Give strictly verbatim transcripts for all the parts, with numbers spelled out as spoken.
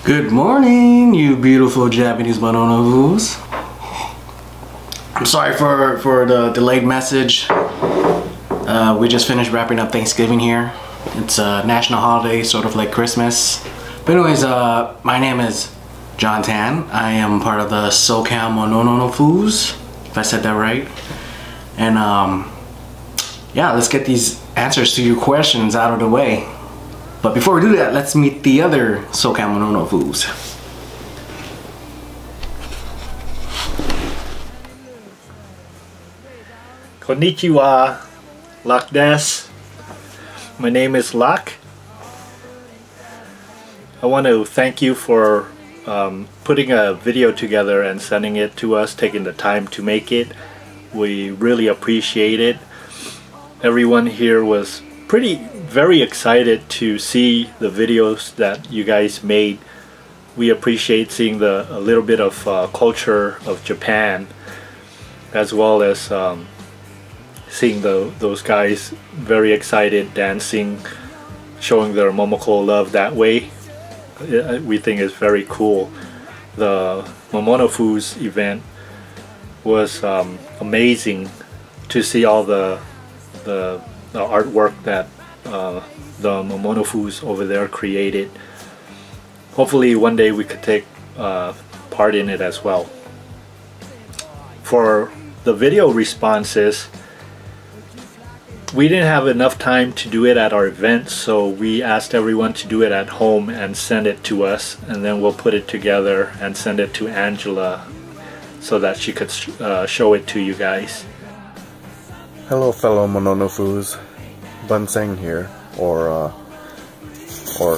Good morning, you beautiful Japanese Mononofus. I'm sorry for, for the delayed message. Uh, we just finished wrapping up Thanksgiving here. It's a national holiday, sort of like Christmas. But anyways, uh, my name is John Tan. I am part of the SoCal Momoiro if I said that right. And um, yeah, let's get these answers to your questions out of the way. But before we do that, let's meet the other SoCal Momonofus. Konnichiwa, Lak des. My name is Lak. I want to thank you for um, putting a video together and sending it to us, taking the time to make it. We really appreciate it. Everyone here was pretty very excited to see the videos that you guys made. We appreciate seeing the a little bit of uh, culture of Japan, as well as um, seeing the those guys very excited dancing, showing their Momoko love that way. We think it's very cool. The Momonofu's event was um, amazing to see all the the, the artwork that uh, the Momonofus over there created. Hopefully one day we could take uh, part in it as well. For the video responses, we didn't have enough time to do it at our event, so we asked everyone to do it at home and send it to us, and then we'll put it together and send it to Angela so that she could sh uh, show it to you guys. Hello fellow Mononofus, Bunseng here, or uh, or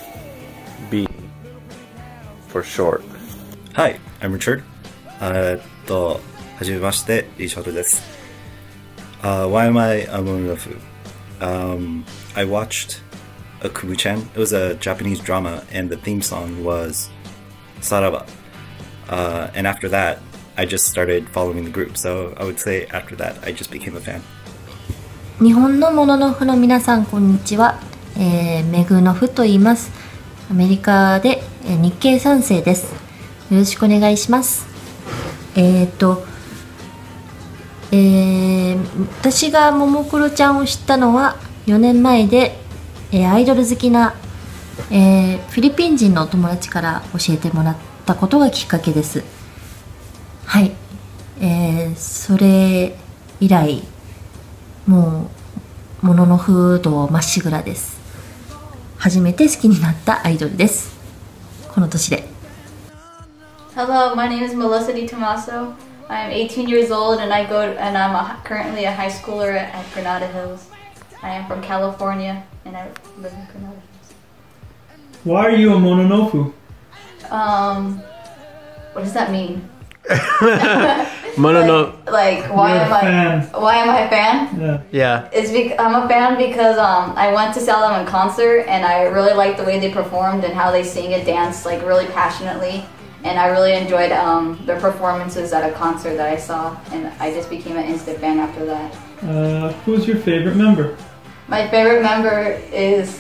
B for short. Hi, I'm Richard. えっと、はじめまして、リシャードです。Uh, why am I a Mononofu? Um, I watched a Kubu-chan. It was a Japanese drama, and the theme song was Saraba. Uh, and after that, I just started following the group. So I would say after that, I just became a fan. 日本のモノノフの皆さんこんにちは、えー、メグノフと言います。アメリカで、えー、日系さん世です。よろしくお願いします。えっと、えー、私がももクロちゃんを知ったのはよねんまえで、えー、アイドル好きな、えー、フィリピン人のお友達から教えてもらったことがきっかけです。はい、えー、それ以来もうモノノフ道まっしぐらです。初めて好きになったアイドルです。この年で。 Hello, my name is Melissa Di Tommaso. I'm eighteen years old and I go and I'm a, currently a high schooler at, at Granada Hills. I am from California and I live in Granada Hills. Why are you a Mononofu? Um, what does that mean? Monono. Like, like why You're am a I? fan. Why am I a fan? Yeah. Yeah. It's because I'm a fan because um I went to see them in concert and I really liked the way they performed and how they sing and dance like really passionately. And I really enjoyed um, their performances at a concert that I saw, and I just became an instant fan after that. Uh, who's your favorite member? My favorite member is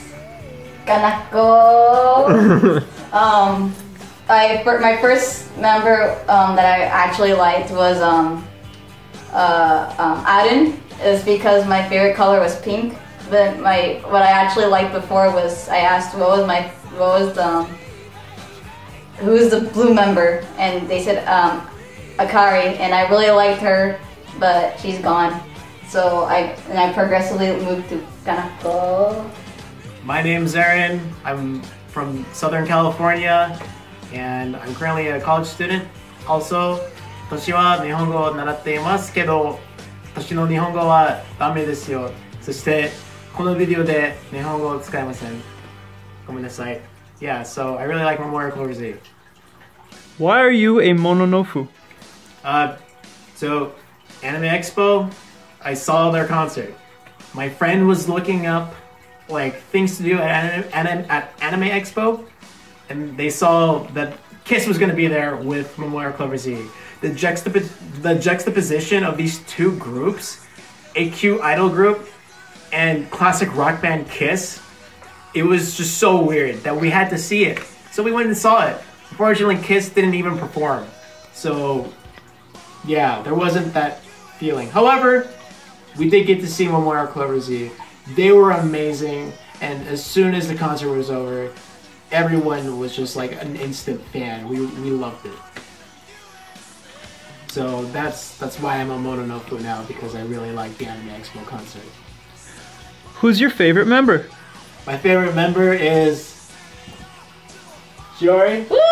Kanako. um, I for, my first member um, that I actually liked was um, uh, um, Aden. Is because my favorite color was pink. But my what I actually liked before was I asked what was my what was the um, who's the blue member, and they said um, Akari, and I really liked her, but she's gone. So I and I progressively moved to Kanako. My name's Aaron. I'm from Southern California, and I'm currently a college student. Also, 年は日本語を習っていますけど、年の日本語はダメですよ。そしてこのビデオで日本語を使いません。ごめんなさい。Yeah, so I really like Momoiro Clover Z. Why are you a Mononofu? Uh, so, Anime Expo, I saw their concert. My friend was looking up like things to do at Anime, Anime, at Anime Expo, and they saw that Kiss was going to be there with Momoiro Clover Z. The, juxtap the juxtaposition of these two groups, a cute idol group and classic rock band Kiss, it was just so weird that we had to see it. So we went and saw it. Unfortunately, Kiss didn't even perform. So yeah, there wasn't that feeling. However, we did get to see Momoiro Clover Z. They were amazing, and as soon as the concert was over, everyone was just like an instant fan. We we loved it. So that's that's why I'm a Mononofu now, because I really like the Anime Expo concert. Who's your favorite member? My favorite member is Shiori. Woo!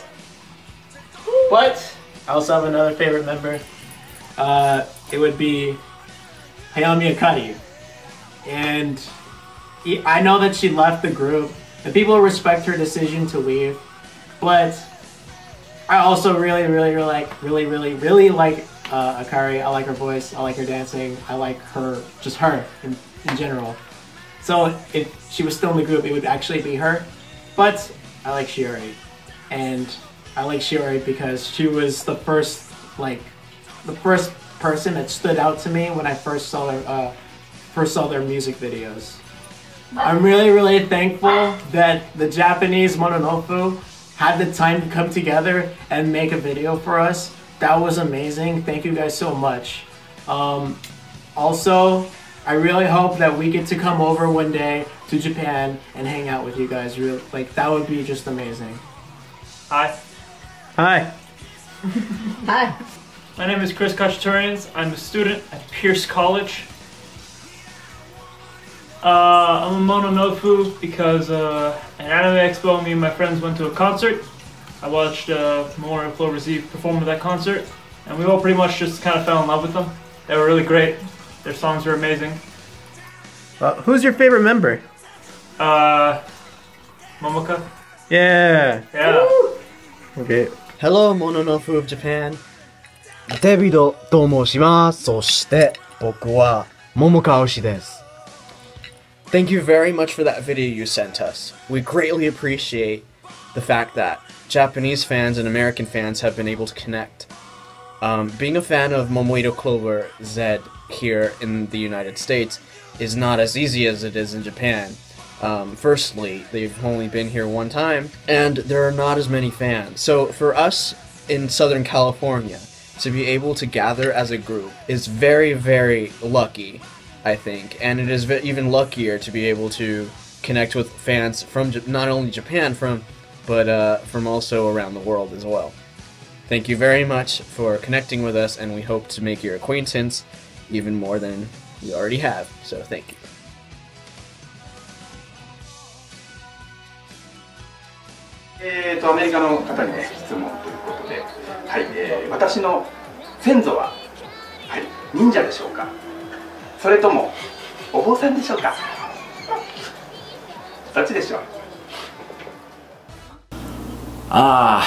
But I also have another favorite member. Uh, it would be Hayami Akari. And he, I know that she left the group, and people respect her decision to leave. But I also really, really, really like, really, really, really like uh, Akari. I like her voice. I like her dancing. I like her, just her in, in general. So if she was still in the group, it would actually be her. But I like Shiori, and I like Shiori because she was the first, like, the first person that stood out to me when I first saw their, uh, first saw their music videos. I'm really, really thankful that the Japanese Mononofu had the time to come together and make a video for us. That was amazing. Thank you guys so much. Um, also, I really hope that we get to come over one day to Japan and hang out with you guys. Really, like, that would be just amazing. Hi. Hi. Hi. My name is Chris Kachaturians. I'm a student at Pierce College. Uh, I'm a Mononofu because uh, at Anime Expo, me and my friends went to a concert. I watched uh, Momoiro Clover Z perform at that concert, and we all pretty much just kind of fell in love with them. They were really great. Their songs were amazing. Uh, who's your favorite member? Uh, Momoka. Yeah. Yeah. Okay. Hello, Mononofu of Japan. デビドと申します。そして僕は桃川推しです。Thank you very much for that video you sent us. We greatly appreciate the fact that Japanese fans and American fans have been able to connect. Um, being a fan of Momoiro Clover Z here in the United States is not as easy as it is in Japan. Um, firstly, they've only been here one time, and there are not as many fans. So for us in Southern California, to be able to gather as a group is very, very lucky, I think. And it is even luckier to be able to connect with fans from not only Japan, from but uh, from also around the world as well. Thank you very much for connecting with us, and we hope to make your acquaintance even more than we already have. So thank you. えーとアメリカの方にね質問ということで、はい、えー、私の先祖は、はい、忍者でしょうか、それともお坊さんでしょうか、どっちでしょう。 Ah.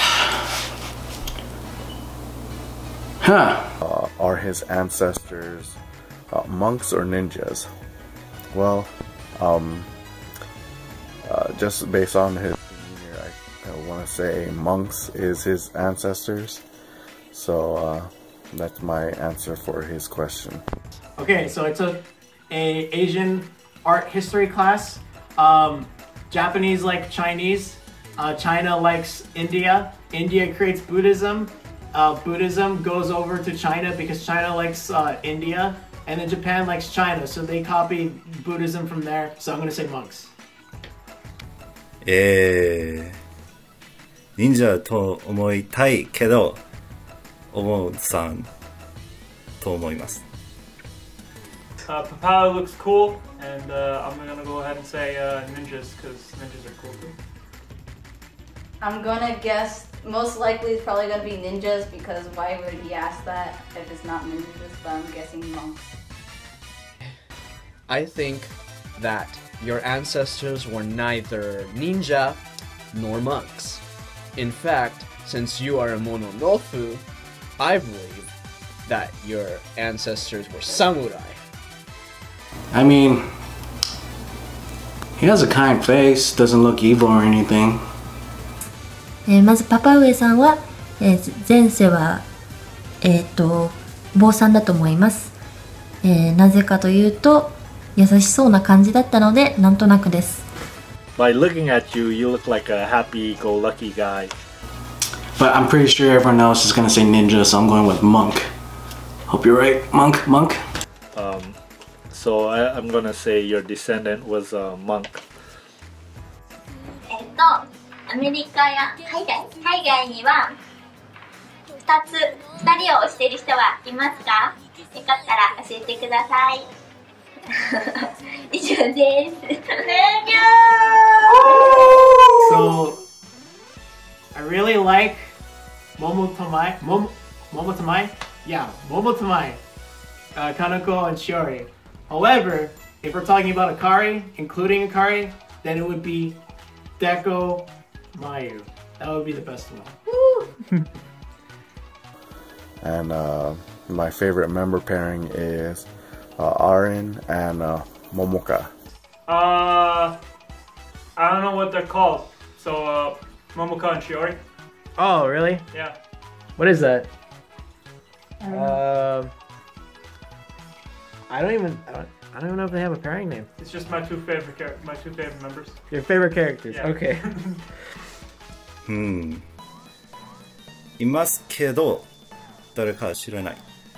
Huh. Uh, are his ancestors uh, monks or ninjas? Well, um, uh, just based on his demeanor, I, I want to say monks is his ancestors. So uh, that's my answer for his question. Okay, so I took a Asian art history class. Um, Japanese like Chinese. Uh, China likes India. India creates Buddhism. Uh, Buddhism goes over to China because China likes uh, India, and then Japan likes China, so they copy Buddhism from there. So I'm gonna say monks. えー、忍者と思いたいけど、お坊さんと思います。 Uh, Papaya looks cool, and uh, I'm gonna go ahead and say uh, ninjas, because ninjas are cool too. I'm gonna guess most likely it's probably gonna be ninjas, because why would he ask that if it's not ninjas? But I'm guessing monks. I think that your ancestors were neither ninja nor monks. In fact, since you are a Mononofu, I believe that your ancestors were samurai. I mean, he has a kind face, doesn't look evil or anything. えーまずパパ上さんは、えー前世は、えー、と坊さんだと思います、えーなぜかというと優しそうな感じだったのでなんとなくです。 by looking at you, you look like a happy-go-lucky guy. But I'm pretty sure everyone else is gonna say ninja, so I'm going with monk. Hope you're right, monk, monk. Um, so I, I'm gonna say your descendant was a monk. えっと、アメリカや海外、海外にはふたつ、ふたりを推している人はいますか？よかったら教えてください。以上です。Thank you! So, I really like Momo Tamai. Momo, Momo Tamai? Yeah, Momo Tamai. Uh, Kanako and Shiori. However, if we're talking about Akari, including Akari, then it would be Deko Mayu. That would be the best one. And uh, my favorite member pairing is uh, Arin and uh, Momoka. Uh, I don't know what they're called. So, uh, Momoka and Shiori. Oh, really? Yeah. What is that? Um, I don't even. I don't, I don't even know if they have a pairing name. It's just my two favorite char- my two favorite members. Your favorite characters. Yeah. Okay. うん。いますけど、誰か知らない。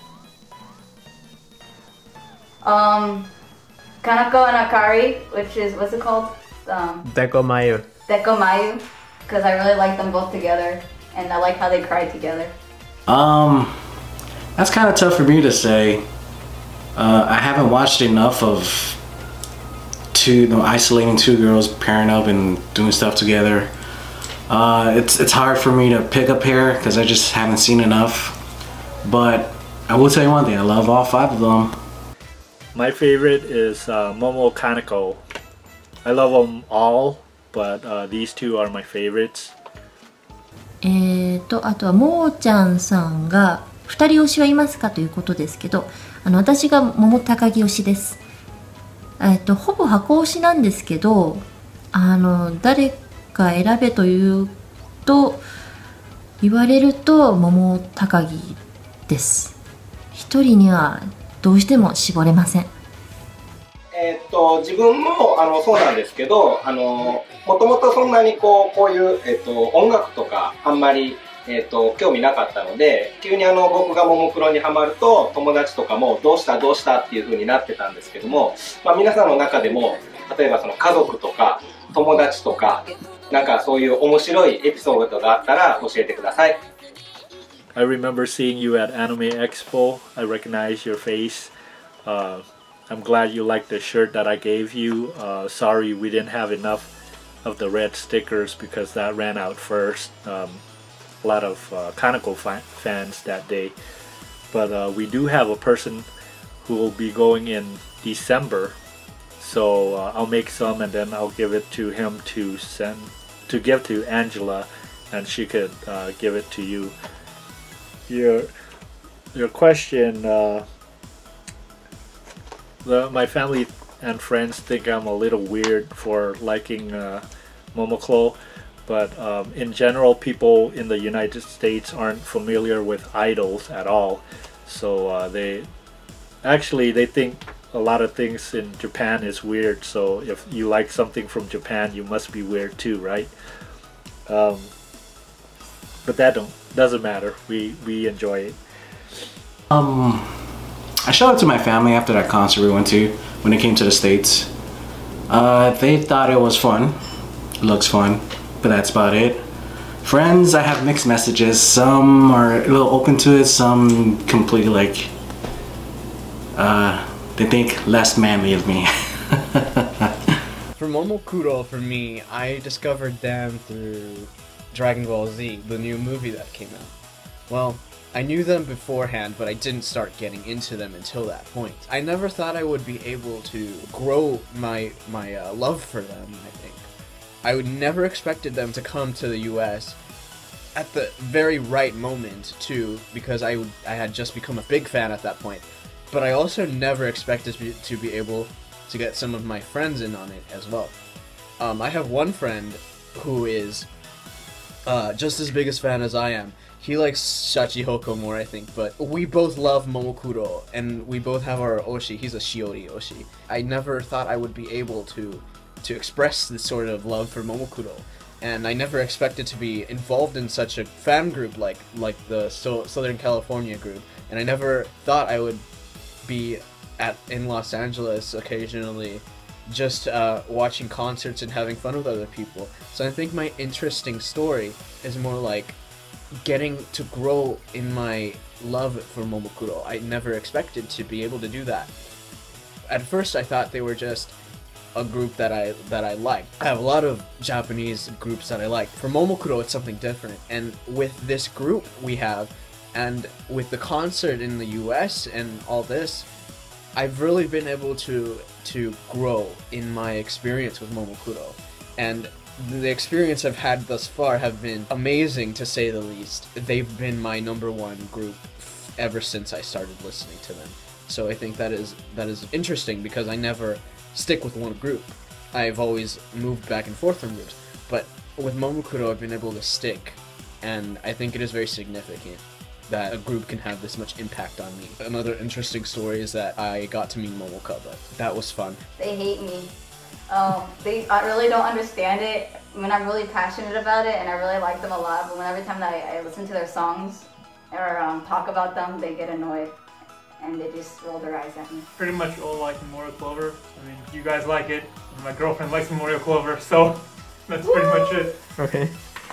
Um, Kanako and Akari, which is, what's it called? Um, Deko Mayu. Deko Mayu, because I really like them both together, and I like how they cry together. Um, that's kind of tough for me to say. Uh, I haven't watched enough of two, you know, isolating two girls pairing up and doing stuff together. Uh, it's it's hard for me to pick a pair because I just haven't seen enough. But I will tell you one thing: I love all five of them. My favorite is uh, Momo Kanako. I love them all, but uh, these two are my favorites. えーと、あとはもーちゃんさんがふたり推しはいますかということですけど、あの私が桃高木推しです。えっとほぼ箱推しなんですけど、あの誰か選べというと言われると桃高木です。一人にはどうしても絞れません。 えーっと自分もあのそうなんですけど、あのもともとそんなにこうこういう、えーっと音楽とかあんまり、えーっと興味なかったので、急にあの僕がももクロにハマると友達とかもどうしたどうしたっていう風になってたんですけども、まあ、皆さんの中でも例えばその家族とか友達とかなんかそういう面白いエピソードがあったら教えてください。 I remember seeing you at Anime Expo. I recognize your face. Uh, I'm glad you liked the shirt that I gave you. Uh, sorry we didn't have enough of the red stickers because that ran out first. Um, a lot of uh, Kanako fa fans that day. But uh, we do have a person who will be going in December. So uh, I'll make some and then I'll give it to him to send to give to Angela, and she could uh, give it to you. Your your question. Uh, the, my family and friends think I'm a little weird for liking uh, Momoclo, but um, in general, people in the United States aren't familiar with idols at all. So uh, they actually they think a lot of things in Japan is weird. So if you like something from Japan, you must be weird too, right? Um, but that don't doesn't matter. We we enjoy it. Um, I showed it to my family after that concert we went to when it came to the States. Uh, they thought it was fun. It looks fun, but that's about it. Friends, I have mixed messages. Some are a little open to it, some completely like, uh, they think less manly of me. For Momokuro, for me, I discovered them through Dragon Ball Z, the new movie that came out. Well, I knew them beforehand, but I didn't start getting into them until that point. I never thought I would be able to grow my my uh, love for them, I think. I would never expected them to come to the U S at the very right moment, too, because I, I had just become a big fan at that point. But I also never expected to be, to be able to get some of my friends in on it as well. Um, I have one friend who is uh, just as big a fan as I am. He likes Shachihoko more, I think, but we both love Momokuro, and we both have our Oshi. He's a Shiori Oshi. I never thought I would be able to to express this sort of love for Momokuro. And I never expected to be involved in such a fan group like like the so Southern California group. And I never thought I would be at in Los Angeles occasionally, just uh, watching concerts and having fun with other people. So I think my interesting story is more like getting to grow in my love for Momokuro. I never expected to be able to do that. At first I thought they were just a group that I that I like. I have a lot of Japanese groups that I like. For Momokuro it's something different, and with this group we have, and with the concert in the U S and all this, I've really been able to to grow in my experience with Momokuro. And the experience I've had thus far have been amazing, to say the least. They've been my number one group ever since I started listening to them. So I think that is that is interesting, because I never stick with one group. I've always moved back and forth from groups. But with Momokuro I've been able to stick, and I think it is very significant that a group can have this much impact on me. Another interesting story is that I got to meet Momoka, but that was fun. They hate me. Um, they I really don't understand it. I mean, I'm really passionate about it and I really like them a lot, but when every time that I, I listen to their songs or um, talk about them, they get annoyed and they just roll their eyes at me. Pretty much all like Momoiro Clover. I mean, you guys like it, and my girlfriend likes Momoiro Clover, so that's pretty much it. Okay.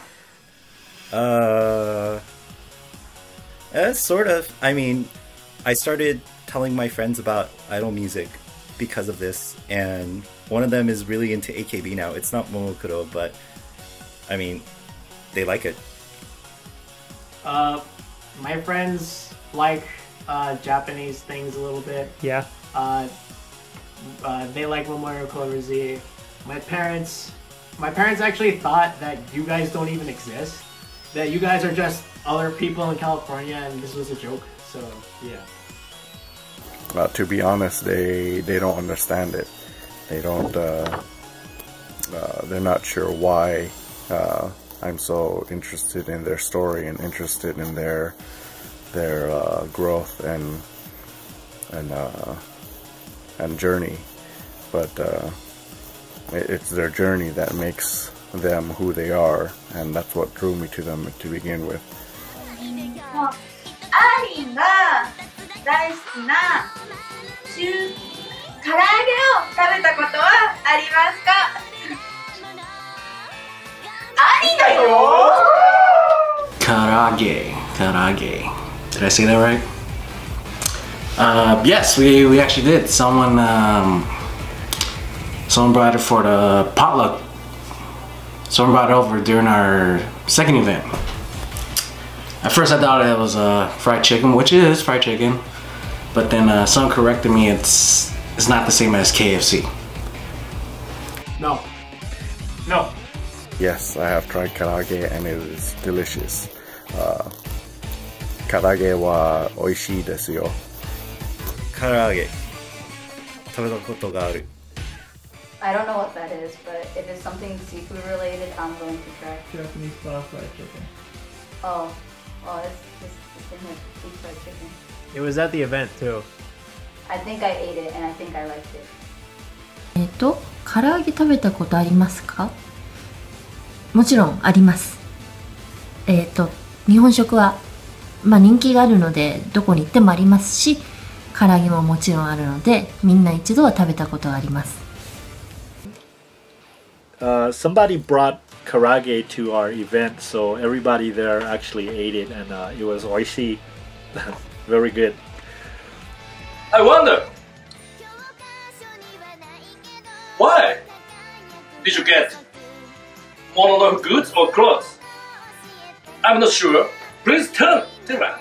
Uh, uh, sort of. I mean, I started telling my friends about idol music because of this, and one of them is really into A K B now. It's not Momokuro, but I mean, they like it. Uh, my friends like uh, Japanese things a little bit. Yeah. Uh, uh, they like Momoiro Clover Z. My parents, my parents actually thought that you guys don't even exist. That you guys are just other people in California, and this was a joke. So yeah. Uh, to be honest, they they don't understand it. They don't. Uh, uh, they're not sure why uh, I'm so interested in their story and interested in their their uh, growth and and uh, and journey. But uh, it, it's their journey that makes them who they are, and that's what drew me to them to begin with. アーリンが大好きな中唐揚げを食べたことはありますか？ありだよ。 Karage, karage. Did I say that right? Uh, yes, we we actually did. Someone um, someone brought it for the potluck. Someone brought it over during our second event. At first I thought it was uh, fried chicken, which it is fried chicken, but then uh, someone corrected me. It's it's not the same as K F C. No. No. Yes, I have tried karage and it is delicious. Uh, karage wa oishii desu yo. 唐揚げ食べたことがある。 I don't know what that is, but if it's something seafood related, I'm going to try. Japanese style fried chicken. Oh, oh, it's it's the same with deep fried chicken. It was at the event too. I think I ate it and I think I liked it. えっと、唐揚げ食べたことありますか？もちろんあります。えっと、日本食は、まあ、人気があるのでどこに行ってもありますし、唐揚げももちろんあるのでみんな一度は食べたことがあります。 Uh, somebody brought karage to our event, so everybody there actually ate it, and uh, it was oishii. Very good. I wonder, why did you get Mononofu goods or clothes? I'm not sure. Please tell tell us.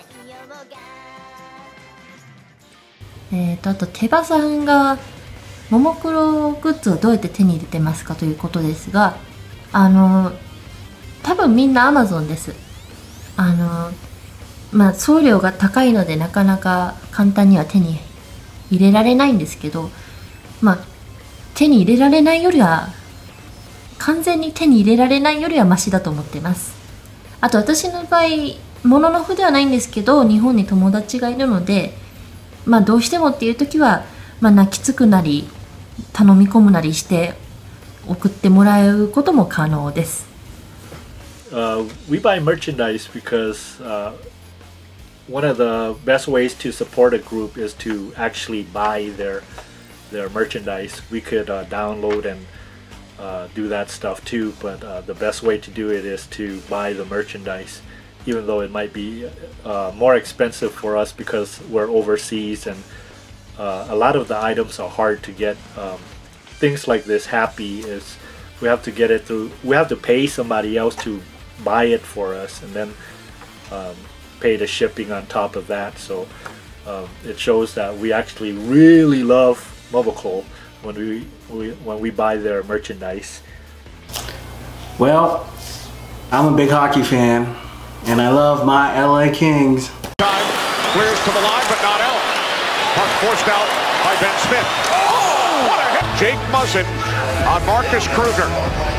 えっと、あと手羽さんがももクログッズをどうやって手に入れてますかということですが、あの多分みんな アマゾン です。あのまあ送料が高いのでなかなか簡単には手に入れられないんですけど、まあ手に入れられないよりは完全に手に入れられないよりはマシだと思っています。あと私の場合モノノフではないんですけど、日本に友達がいるので、まあどうしてもっていう時は、まあ、泣きつくなり頼み込むなりして送ってもらうことも可能です。 Uh, we buy merchandise because uh, one of the best ways to support a group is to actually buy their their merchandise. We could uh, download and uh, do that stuff too, but uh, the best way to do it is to buy the merchandise, even though it might be uh, more expensive for us because we're overseas and uh, a lot of the items are hard to get. Um, things like this happy is we have to get it through, we have to pay somebody else to buy it for us and then um, pay the shipping on top of that. So um, it shows that we actually really love Momoko when we, we when we buy their merchandise. Well, I'm a big hockey fan and I love my L A Kings. Time clears to the line but not out. Puck forced out by Ben Smith. Oh, what a hit! Jake Muzzin on Marcus Kruger.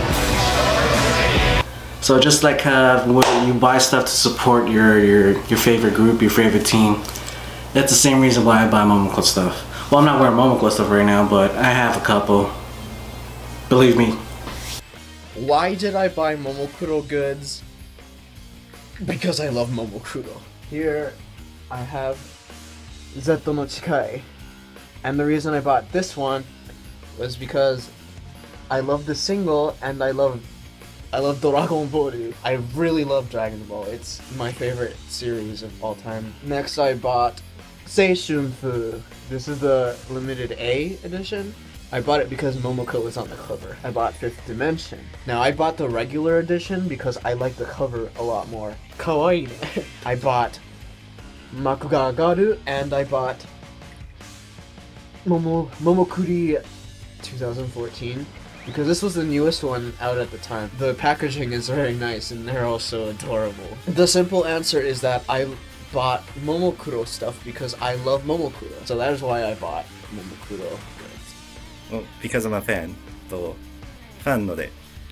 So just like uh, when you buy stuff to support your, your, your favorite group, your favorite team, that's the same reason why I buy Momoko stuff. Well, I'm not wearing Momoko stuff right now, but I have a couple. Believe me. Why did I buy Momokuro goods? Because I love Momokuro. Here I have Zetto no Chikai. And the reason I bought this one was because I love the single and I love I love Dragon Ball. I really love Dragon Ball. It's my favorite series of all time. Next I bought Seishunfu. This is the limited A edition. I bought it because Momoko was on the cover. I bought Fifth Dimension. Now I bought the regular edition because I like the cover a lot more. Kawaii. I bought Makuga Agaru and I bought Momo Momokuri twenty fourteen. Because this was the newest one out at the time. The packaging is very nice and they're also adorable. The simple answer is that I bought Momokuro stuff because I love Momokuro. So that is why I bought Momokuro goods. Well, because I'm a fan. と、ファンので。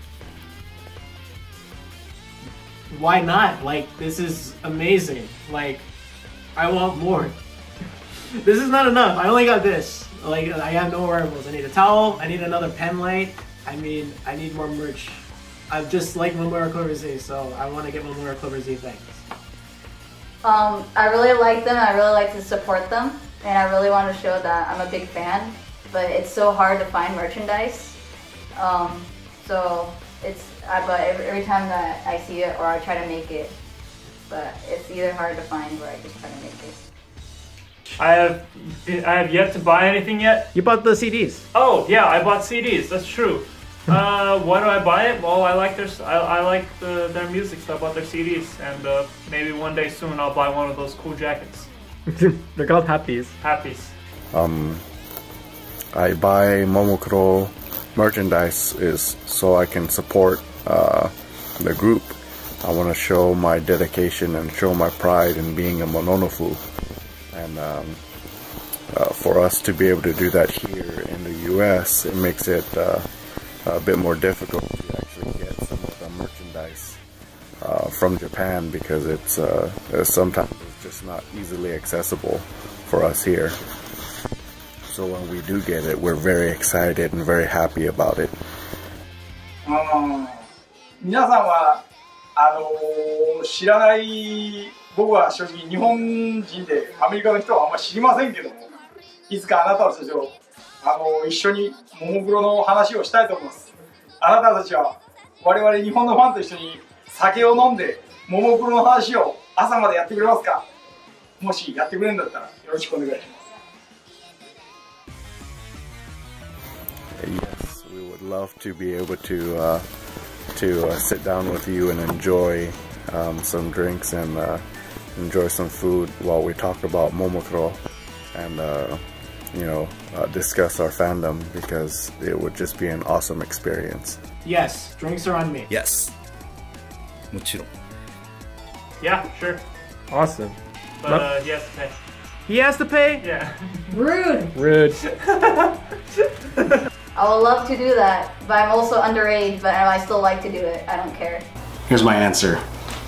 Why not? Like, this is amazing. Like, I want more. This is not enough. I only got this. Like, I have no wearables. I need a towel. I need another pen light. I mean, I need more merch. I just like Momoiro Clover Z, so I want to get Momoiro Clover Z things. Um, I really like them. I really like to support them, and I really want to show that I'm a big fan. But it's so hard to find merchandise. Um, so it's I but every, every time that I see it or I try to make it, but it's either hard to find or I just try to make it. I have I have yet to buy anything yet. You bought the C Ds. Oh yeah, I bought C Ds. That's true. Uh, why do I buy it? Well, I like their I, I like the, their music, so I bought their C Ds, and uh, maybe one day soon I'll buy one of those cool jackets. They're called Happies. Happies. Um, I buy Momokuro merchandise is so I can support uh, the group. I want to show my dedication and show my pride in being a Mononofu. And um, uh, for us to be able to do that here in the U S, it makes it uh, a bit more difficult to actually get some of the merchandise uh, from Japan because it's uh, sometimes it's just not easily accessible for us here. So when we do get it, we're very excited and very happy about it. 皆さんはあの知らない僕は正直日本人でアメリカの人はあんまり知りませんけどもいつかあなたたちとあの一緒にももクロの話をしたいと思います。あなたたちは我々日本のファンと一緒に酒を飲んでももクロの話を朝までやってくれますか。もしやってくれるんだったらよろしくお願いします。 Yes, we would love to be able to uh, to uh, sit down with you and enjoy um, some drinks and uh, enjoy some food while we talk about Momokuro and uh, you know uh, discuss our fandom because it would just be an awesome experience. Yes, drinks are on me. Yes. もちろん. Yeah, sure. Awesome. But uh, he has to pay. He has to pay? Yeah. Rude. Rude. I would love to do that, but I'm also underage, but I still like to do it. I don't care. Here's my answer.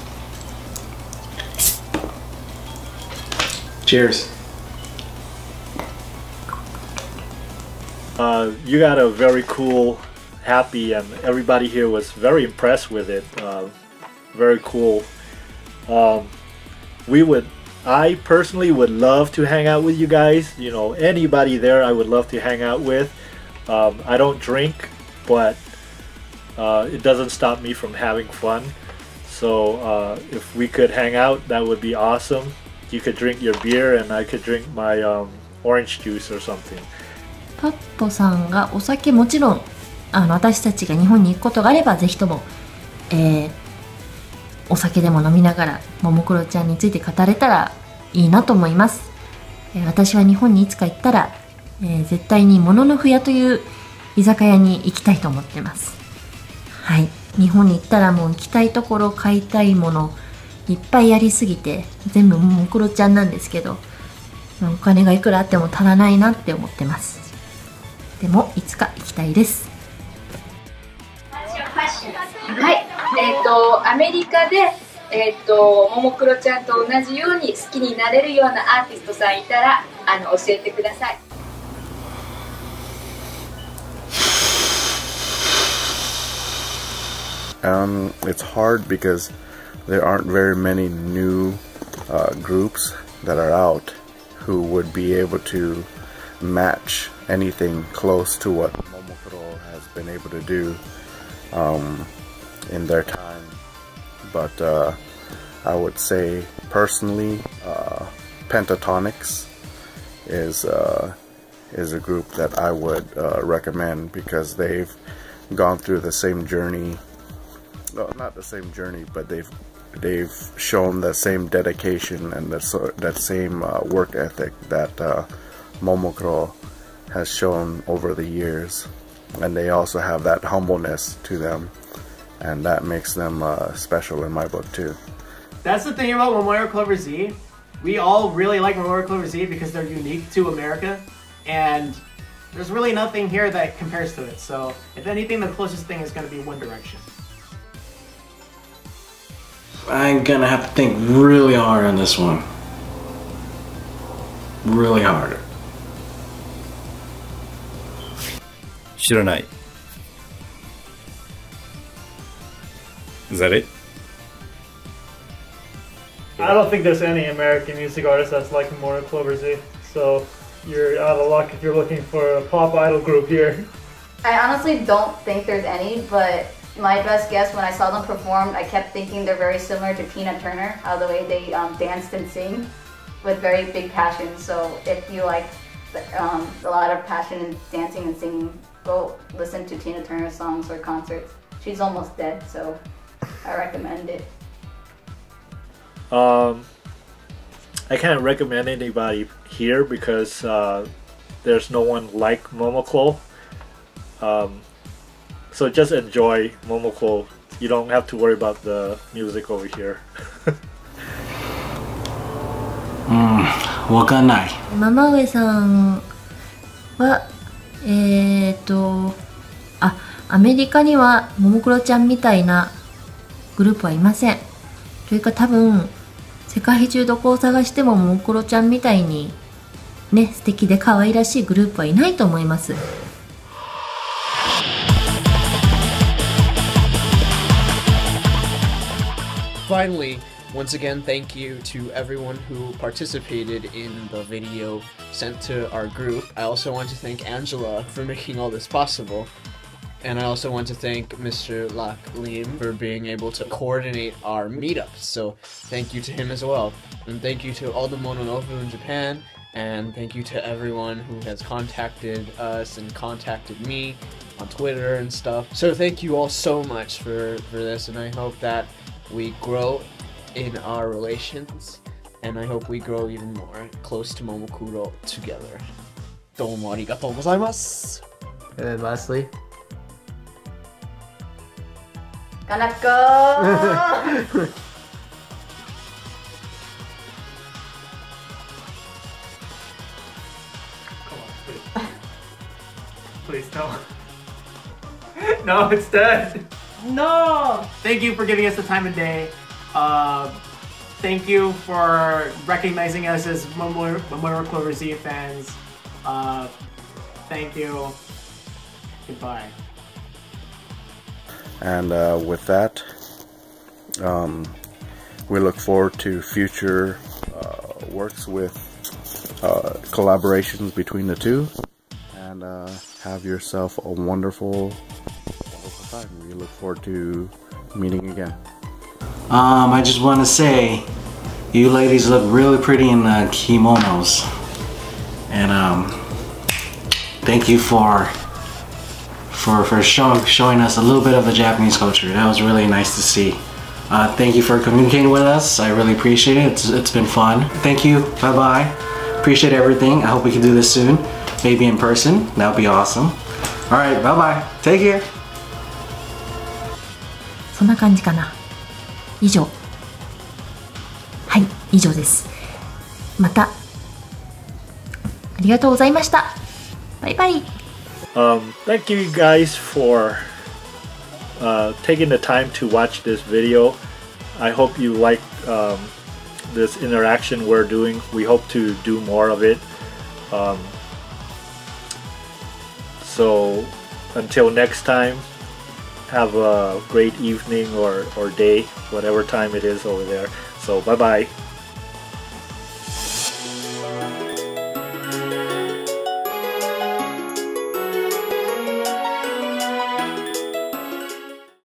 Cheers. Uh, you got a very cool happy, and everybody here was very impressed with it. Uh, very cool. Um, we would, I personally would love to hang out with you guys. You know, anybody there I would love to hang out with. Um, I don't drink, but uh, it doesn't stop me from having fun. So uh, if we could hang out, that would be awesome. You could drink your beer and I could drink my um, orange juice or something. パッポさんがお酒もちろんあの私たちが日本に行くことがあればぜひとも、えー、お酒でも飲みながらももクロちゃんについて語れたらいいなと思います。えー、私は日本にいつか行ったら、えー、絶対にモノノフ屋という居酒屋に行きたいと思ってます。はい、日本に行ったらもう行きたいところ買いたいものいっぱいやりすぎて全部ももクロちゃんなんですけど、お金がいくらあっても足らないなって思ってます。でもいつか行きたいです。 はい、えっとアメリカでえっとももクロちゃんと同じように好きになれるようなアーティストさんいたらあの教えてください。 Um, it's hard because there aren't very many new uh, groups that are out who would be able to match anything close to what Momokuro has been able to do um, in their time. But uh, I would say personally, uh, Pentatonics is uh, is a group that I would uh, recommend because they've gone through the same journey. No, not the same journey, but they've they've shown the same dedication and the, that same uh, work ethic that uh, Momokuro has shown over the years, and they also have that humbleness to them, and that makes them uh, special in my book too. That's the thing about Momoiro Clover Z. We all really like Momoiro Clover Z because they're unique to America, and there's really nothing here that compares to it. So if anything, the closest thing is going to be One Direction. I'm gonna have to think really hard on this one. Really hard. 知らない。Is that it? I don't think there's any American music artist that's like Momoiro Clover Z. So you're out of luck if you're looking for a pop idol group here. I honestly don't think there's any, but my best guess when I saw them perform, I kept thinking they're very similar to Tina Turner, how the way they um, danced and sing with very big passion. So if you like um, a lot of passion in dancing and singing, go listen to Tina Turner songs or concerts. She's almost dead, so I recommend it. Um, I can't recommend anybody here because uh, there's no one like Momoko. Um, so just enjoy Momoko. You don't have to worry about the music over here. うん、わかんない。 ママ上さんはえーとあアメリカにはももクロちゃんみたいなグループはいません。というか多分世界中どこを探してもももクロちゃんみたいにね素敵で可愛らしいグループはいないと思います。 Finally, once again, thank you to everyone who participated in the video sent to our group. I also want to thank Angela for making all this possible. And I also want to thank Mister Lak Lam for being able to coordinate our meetups. So thank you to him as well. And thank you to all the Mononofu in Japan. And thank you to everyone who has contacted us and contacted me on Twitter and stuff. So thank you all so much for, for this. And I hope that we grow in our relations, and I hope we grow even more close to Momokuro together. Domo arigatou gozaimasu. And then lastly, Kanako! Please no. No, it's dead. No! Thank you for giving us the time of day. Uh, thank you for recognizing us as Momoiro, Momoiro Clover Z fans. Uh, thank you. Goodbye. And uh, with that, um, we look forward to future uh, works with uh, collaborations between the two. And uh, have yourself a wonderful, wonderful time. We look forward to meeting again. Um, I just want to say, you ladies look really pretty in the kimonos. And um, thank you for for for show, showing us a little bit of the Japanese culture. That was really nice to see. Uh, thank you for communicating with us. I really appreciate it. It's, it's been fun. Thank you. Bye bye. Appreciate everything. I hope we can do this soon. Maybe in person. That would be awesome. Alright, bye bye. Take care. そんな感じかな。以上。はい、以上です。また。ありがとうございました。バイバイ。 Um, thank you guys for uh, taking the time to watch this video. I hope you liked um, this interaction we're doing. We hope to do more of it. Um, so until next time, have a great evening or, or day, whatever time it is over there. So bye bye.